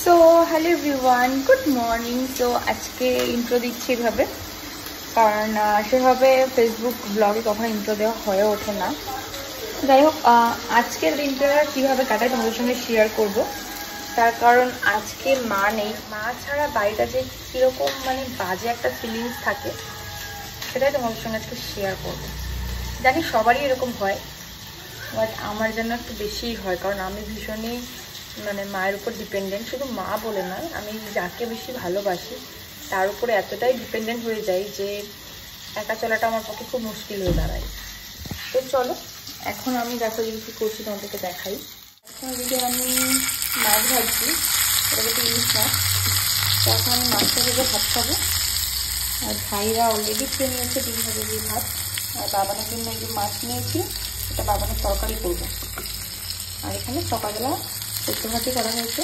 So hello everyone, good morning. So আজকে intro দিচ্ছি এভাবে, কারণ সেভাবে ফেসবুক ব্লগে কখনো ইন্ট্রো দেওয়া হয়ে ওঠে না। যাই হোক, আজকের দিনটা কীভাবে কাটাই তোমাদের সঙ্গে শেয়ার করব। তার কারণ আজকে মা নেই, মা ছাড়া বাড়িটা যে কীরকম মানে বাজে একটা ফিলিংস থাকে সেটাই তোমাদের সঙ্গে আজকে শেয়ার করব। জানি সবারই এরকম হয়, বাট আমার জন্য একটু বেশিই হয়, কারণ আমি ভীষণই মানে মায়ের উপর ডিপেন্ডেন্ট। শুধু মা বলে নয়, আমি যাকে বেশি ভালোবাসি তার উপরে এতটাই ডিপেন্ডেন্ট হয়ে যাই যে একা চলাটা আমার পক্ষে খুব মুশকিল হয়ে দাঁড়ায়। তো চলো, এখন আমি দেখো যদি কী করছি তোমাদেরকে দেখাই। এখন যদি আমি মাছ ভাজছি, এটা হচ্ছে ইলিশ মাছ। তো এখন আমি মাছটা ভেজে ভাত খাবো। আর ভাইরা অলরেডি খেয়ে নিয়েছে ডিম ভাজা দিয়ে ভাত। আর বাবানের জন্য এই যে মাছ নিয়েছি, এটা বাবানের তরকারি করবো। আর এখানে সকালবেলা শুক্তো ভাজি করা হয়েছে।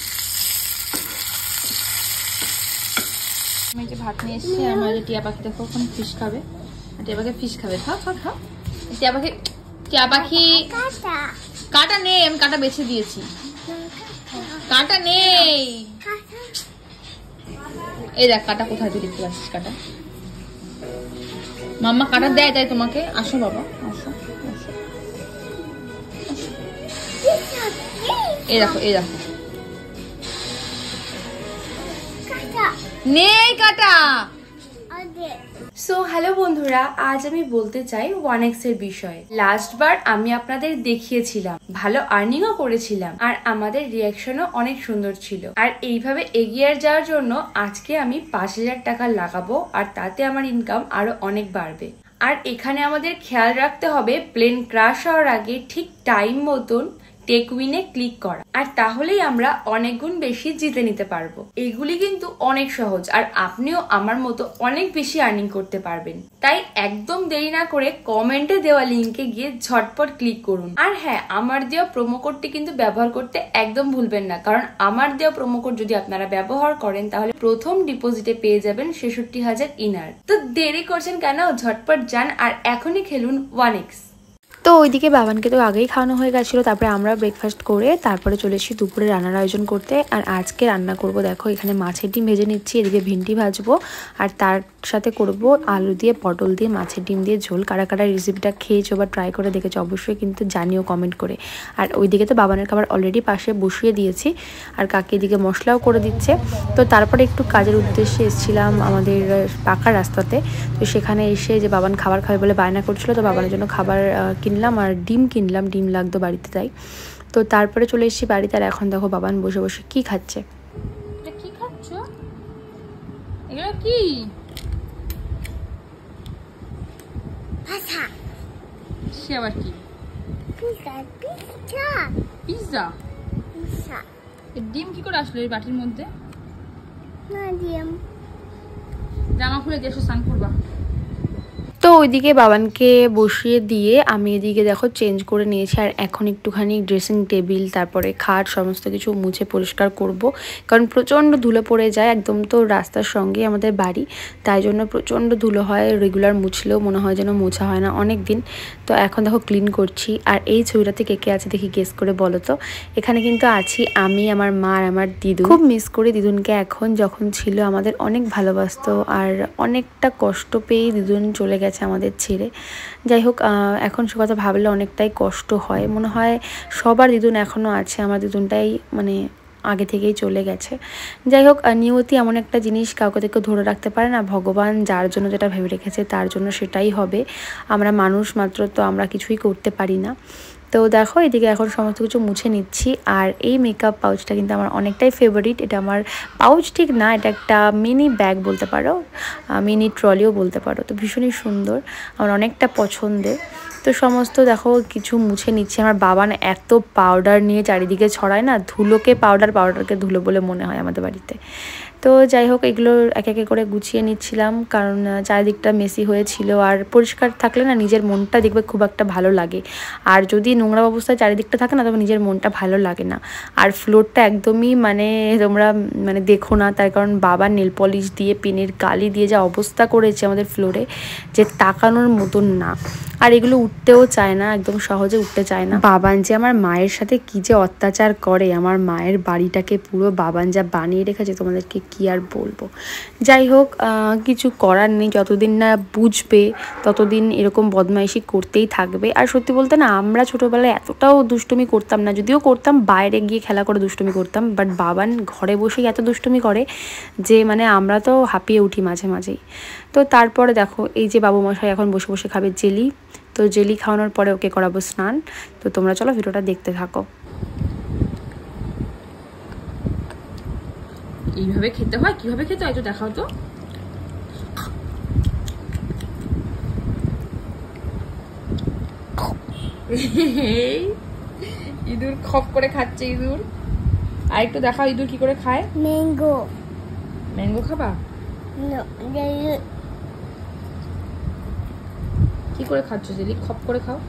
আমি যে ভাত নিয়ে এসেছি, আমার যে টিয়া পাখি দেখো ওখানে ফিশ খাবে। টিয়া পাখি ফিশ খাবে, খাও খাও খাও। টিয়া পাখি কাটা নেই, আমি কাটা বেছে দিয়েছি, কাটা নেই। এই দেখ কাটা কোথায়, তুই দেখতে পাচ্ছিস কাটা? মাম্মা কাটা দেয় তাই তোমাকে। আসো বাবা, আসো আসো। এই দেখো এই দেখো, নেই কাটা। সো হ্যালো বন্ধুরা, আজ আমি বলতে চাই 1x এর বিষয়ে। লাস্টবার আমি আপনাদের দেখিয়েছিলাম, ভালো আর্নিংও করেছিলাম, আর আমাদের রিয়াকশনও অনেক সুন্দর ছিল। আর এইভাবে এগিয়ে যাওয়ার জন্য আজকে আমি 5000 টাকা লাগাবো, আর তাতে আমার ইনকাম আরো অনেক বাড়বে। আর এখানে আমাদের খেয়াল রাখতে হবে প্লেন ক্রাশ হওয়ার আগে ঠিক টাইম মতন টেক উইনে ক্লিক করা, আর তাহলেই আমরা অনেক গুণ বেশি জিতে নিতে পারবো। এগুলি কিন্তু অনেক সহজ, আর আপনিও আমার মতো অনেক বেশি আর্নিং করতে পারবেন। তাই একদম দেরি না করে কমেন্টে দেওয়া লিঙ্কে গিয়ে ঝটপট ক্লিক করুন। আর হ্যাঁ, আমার দেওয়া প্রোমো কোডটি কিন্তু ব্যবহার করতে একদম ভুলবেন না, কারণ আমার দেওয়া প্রোমো কোড যদি আপনারা ব্যবহার করেন তাহলে প্রথম ডিপোজিটে পেয়ে যাবেন ৬৬,০০০ ইনার। তো দেরি করছেন কেন, ঝটপট যান আর এখনই খেলুন 1x। তো ওইদিকে বাবানকে তো আগেই খাওয়ানো হয়ে গেছিলো, তারপরে আমরা ব্রেকফাস্ট করে তারপরে চলে এসেছি দুপুরে রান্নার আয়োজন করতে। আর আজকে রান্না করব দেখো, এখানে মাছের ডিম ভেজে নিচ্ছি, এদিকে ভিন্ডি ভাজবো, আর তার সাথে করব আলু দিয়ে পটল দিয়ে মাছের ডিম দিয়ে ঝোল। কারা কারা রেসিপিটা খেয়েছো বা ট্রাই করে দেখেছো অবশ্যই কিন্তু জানিও কমেন্ট করে। আর ওইদিকে তো বাবানের খাবার অলরেডি পাশে বসিয়ে দিয়েছি, আর কাকি এদিকে মশলাও করে দিচ্ছে। তো তারপরে একটু কাজের উদ্দেশ্যে এসেছিলাম আমাদের পাকা রাস্তাতে। তো সেখানে এসে যে বাবান খাবার খাবে বলে বায়না করছিল, তো বাবানের জন্য খাবার কিনলাম আর ডিম কিনলাম, ডিম লাগতো বাড়িতে তাই। তো তারপরে চলে এসেছি বাড়িতে। আর এখন দেখো বাবান বসে বসে কি খাচ্ছে। কি খাচ্ছ এগুলো? কি সে আবার কি? পিৎজা। ডিম কি করে আসলো এই বাটির মধ্যে? জামা খুলে দিয়ে এসে স্নান করবা। তো ওইদিকে বাবানকে বসিয়ে দিয়ে আমি এদিকে দেখো চেঞ্জ করে নিয়েছি, আর এখন একটুখানি ড্রেসিং টেবিল তারপরে খাট সমস্ত কিছু মুছে পরিষ্কার করব, কারণ প্রচণ্ড ধুলো পড়ে যায়। একদম তো রাস্তার সঙ্গে আমাদের বাড়ি, তাই জন্য প্রচণ্ড ধুলো হয়। রেগুলার মুছলেও মনে হয় যেন মোছা হয় না অনেক দিন। তো এখন দেখো ক্লিন করছি। আর এই ছবিটাতে কে কে আছে দেখি গেস করে বলো তো। এখানে কিন্তু আছি আমি, আমার মা আর আমার দিদু। খুব মিস করি দিদুনকে এখন, যখন ছিল আমাদের অনেক ভালোবাসতো, আর অনেকটা কষ্ট পেয়ে দিদুন চলে গেছে আমাদের ছেড়ে। যাই হোক, এখন সে কথা ভাবলে অনেকটাই কষ্ট হয়। মনে হয় সবার দিদুন এখনও আছে, আমার দিদুনটাই মানে আগে থেকেই চলে গেছে। যাই হোক, নিয়তি এমন একটা জিনিস কাউকে থেকে ধরে রাখতে পারে না। ভগবান যার জন্য যেটা ভেবে রেখেছে তার জন্য সেটাই হবে। আমরা মানুষ মাত্র, তো আমরা কিছুই করতে পারি না। তো দেখো এদিকে এখন সমস্ত কিছু মুছে নিচ্ছি। আর এই মেকআপ পাউচটা কিন্তু আমার অনেকটাই ফেভারিট। এটা আমার পাউচ ঠিক না, এটা একটা মিনি ব্যাগ বলতে পারো, মিনি ট্রলিও বলতে পারো। তো ভীষণই সুন্দর, আমার অনেকটা পছন্দের। তো সমস্ত দেখো কিছু মুছে নিচ্ছি। আমার বাবা না এত পাউডার নিয়ে চারিদিকে ছড়ায় না, ধুলোকে পাউডার, পাউডারকে ধুলো বলে মনে হয় আমাদের বাড়িতে। তো যাই হোক এগুলো এক একে করে গুছিয়ে নিচ্ছিলাম, কারণ চারিদিকটা মেসি হয়েছিল। আর পরিষ্কার থাকলে না নিজের মনটা দেখবে খুব একটা ভালো লাগে, আর যদি নোংরা অবস্থায় চারিদিকটা থাকে না তবে নিজের মনটা ভালো লাগে না। আর ফ্লোরটা একদমই মানে তোমরা মানে দেখো না, তার কারণ বাবা নেল পলিশ দিয়ে পেনের কালি দিয়ে যা অবস্থা করেছে আমাদের ফ্লোরে যে তাকানোর মতন না। আর এগুলো উঠতেও চায় না, একদম সহজে উঠতে চায় না। বাবান যে আমার মায়ের সাথে কি যে অত্যাচার করে, আমার মায়ের বাড়িটাকে পুরো বাবান যা বানিয়ে রেখেছে তোমাদেরকে কি আর বলবো। যাই হোক কিছু করার নেই, যতদিন না বুঝবে ততদিন এরকম বদমাইশি করতেই থাকবে। আর সত্যি বলতে না আমরা ছোটোবেলায় এতটাও দুষ্টুমি করতাম না, যদিও করতাম বাইরে গিয়ে খেলা করে দুষ্টুমি করতাম, বাট বাবান ঘরে বসেই এত দুষ্টুমি করে যে মানে আমরা তো হাঁপিয়ে উঠি মাঝে মাঝেই। তো তারপরে দেখো এই যে বাবু মশাই এখন বসে বসে খাবে জেলি, তো জেলি খাওয়ানোর পরে ওকে করাবো স্নান। তো তোমরা চলো ভিডিওটা দেখতে থাকো। এইভাবে খেতে হয়, কিভাবে খেতে হয় তো দেখাও তো। ইঁদুর খপ করে খাচ্ছে ইঁদুর। আর একটু দেখাও ইঁদুর কি করে খায়। ম্যাঙ্গো। ম্যাঙ্গো খাবা? কি করে খাচ্ছ জেলি? খপ করে খাও।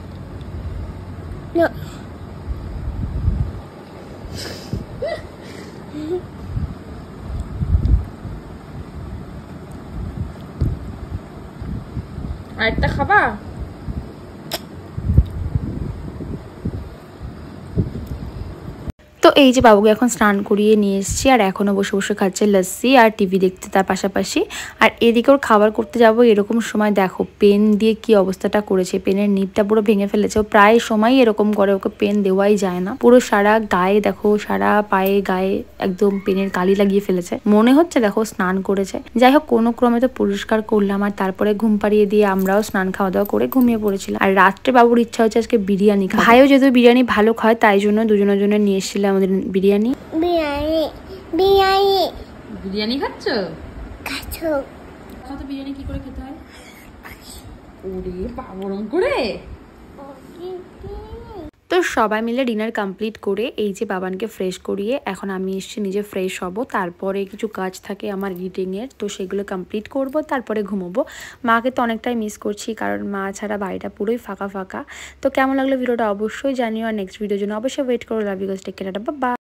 আরেকটা খাবা? তো এই যে বাবুকে এখন স্নান করিয়ে নিয়ে এসেছি, আর এখনও বসে বসে খাচ্ছে লস্যি আর টিভি দেখতে তার পাশাপাশি। আর এদিকে ওর খাবার করতে যাব এরকম সময় দেখো পেন দিয়ে কি অবস্থাটা করেছে, পেনের নিবটা পুরো ভেঙে ফেলেছে। ও প্রায় সময় এরকম করে, ওকে পেন দেওয়াই যায় না। পুরো সারা গায়ে দেখো, সারা পায়ে গায়ে একদম পেনের কালি লাগিয়ে ফেলেছে, মনে হচ্ছে দেখো স্নান করেছে। যাই হোক কোনো ক্রমে তো পরিষ্কার করলাম, আর তারপরে ঘুম পাড়িয়ে দিয়ে আমরাও স্নান খাওয়া দাওয়া করে ঘুমিয়ে পড়েছিলাম। আর রাত্রে বাবুর ইচ্ছা হচ্ছে আজকে বিরিয়ানি খাওয়া। ভাইও যেহেতু বিরিয়ানি ভালো খায় তাই জন্য দুজনের জন্য নিয়ে এসেছিলাম আমাদের বিরিয়ানি। বিরিয়ানি খাচ্ছ? কত বিরিয়ানি কি করে খেতে হয়? ওরে বাবরম করে। তো সবাই মিলে ডিনার কমপ্লিট করে এই যে বাবানকে ফ্রেশ করিয়ে এখন আমি এসেছি নিজে ফ্রেশ হব। তারপরে কিছু কাজ থাকে আমার এডিটিংয়ের, তো সেগুলো কমপ্লিট করব, তারপরে ঘুমোবো। মাকে তো অনেকটাই মিস করছি, কারণ মা ছাড়া বাড়িটা পুরোই ফাঁকা ফাঁকা। তো কেমন লাগলো ভিডিওটা অবশ্যই জানিও, আর নেক্সট ভিডিওর জন্য অবশ্যই ওয়েট করো। Love you guys, take care, bye by.